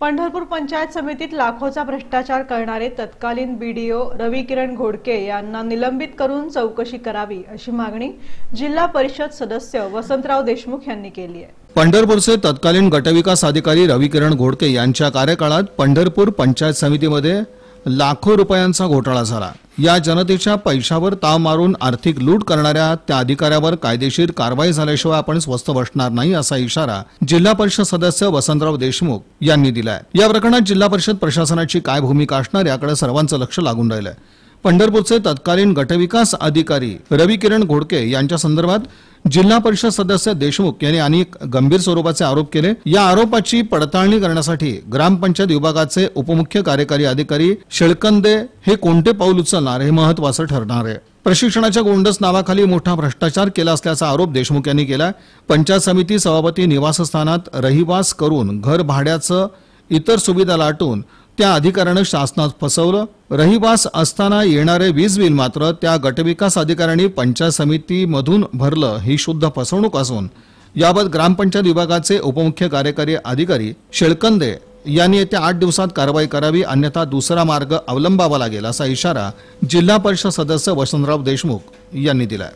पंढरपूर पंचायत समितीत लाखोचा भ्रष्टाचार करणारे तत्कालीन बीडीओ रविकिरण घोडके यांना निलंबित करून चौकशी करावी अशी मागणी जिल्हा परिषद सदस्य वसंतराव देशमुख यांनी केली आहे। पंढरपूरचे तत्कालीन गटविकास अधिकारी रविकिरण घोडके यांच्या कार्यकाळात पंढरपूर पंचायत समितीमध्ये लाखो रुपयांचा घोटाळा झाला। या जनतेच्या पैशावर ताव मारून आर्थिक लूट करणाऱ्या त्या अधिकाऱ्यावर कायदेशीर कारवाई झाल्याशिवाय आपण स्वस्थ बसणार नाही असा इशारा जिल्हा परिषद सदस्य वसंतराव देशमुख यांनी दिलाय। या प्रकरणात जिल्हा परिषद प्रशासनाची काय भूमिका असणार याकडे सर्वांचं लक्ष लागून राहिलंय। पंढरपूरचे तत्कालीन गटविकास अधिकारी रविकिरण घोडके यांच्या संदर्भात जिल्हा परिषद सदस्य देशमुख यांनी अनेक गंभीर स्वरूपाचे आरोप केले। या आरोपाची पडताळणी करण्यासाठी ग्रामपंचायत विभागाचे उपमुख्य कार्यकारी अधिकारी शेळकंदे हे कोणते पाऊल उचलणार हे महत्त्वाचं ठरणार आहे। प्रशिक्षणाच्या गोंडस नावाखाली मोठा भ्रष्टाचार केला असल्याचा आरोप देशमुख यांनी केला। पंचायत समिती सभापती निवासस्थानात रहिवास करून घर भाड्याचं इतर सुविधा लाटून त्या अधिकाऱ्याने शासनात फसवलं। रहिवास असताना येणारे वीज बिल मात्र त्या गटविकास अधिकाऱ्यांनी पंचायत समितीमधून भरलं ही शुद्ध फसवणूक असून याबाबत ग्रामपंचायत विभागाचे उपमुख्य कार्यकारी अधिकारी शेळकंदे यांनी येत्या 8 दिवसात कारवाई करावी, अन्यथा दुसरा मार्ग अवलंबावा लागेल असा इशारा जिल्हा परिषद सदस्य वसंतराव देशमुख यांनी दिलाय।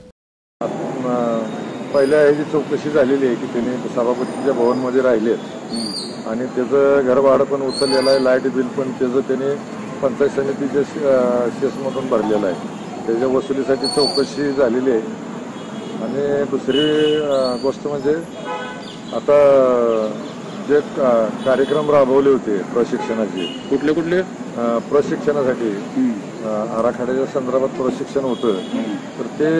पहिल्या याची चौकशी झालेली आहे की त्यांनी सभापतीच्या भवनमध्ये राहिलेत आणि त्याचं घर भाडं पण उचललेलं आहे, लाईट बिल पण त्याचं त्यांनी पंचायत समितीच्या शेसमधून भरलेलं आहे। त्याच्या वसुलीसाठी चौकशी झालेली आहे। आणि दुसरी गोष्ट म्हणजे आता जे कार्यक्रम राबवले होते प्रशिक्षणाचे, कुठले प्रशिक्षणासाठी आराखड्याच्या संदर्भात प्रशिक्षण होतं, तर ते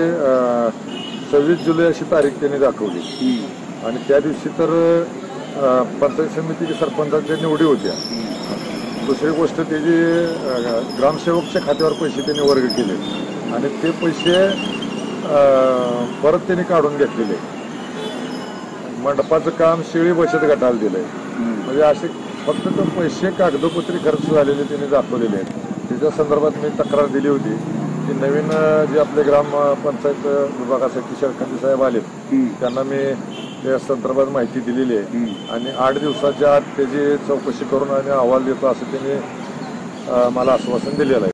26 जुलै अशी तारीख त्यांनी दाखवली आणि त्या दिवशी तर पंचायत समिती सरपंचाच्या निवडी होत्या। दुसरी गोष्ट त्याची ग्रामसेवकच्या खात्यावर पैसे त्यांनी वर्ग केले आणि ते पैसे परत त्यांनी काढून घेतलेले। मंडपाचं काम शेळी बचत गटाला दिलंय। म्हणजे असे फक्त तर पैसे कागदोपत्री खर्च झालेले त्यांनी दाखवलेले आहेत। त्याच्या संदर्भात मी तक्रार दिली होती की नवीन जे आपले ग्रामपंचायत विभागासाठी शेळकंदे साहेब आलेत त्यांना मी त्या संदर्भात माहिती दिलेली आहे आणि 8 दिवसाच्या आत त्याची चौकशी करून आणि अहवाल देतो असं त्यांनी मला आश्वासन दिलेलं आहे।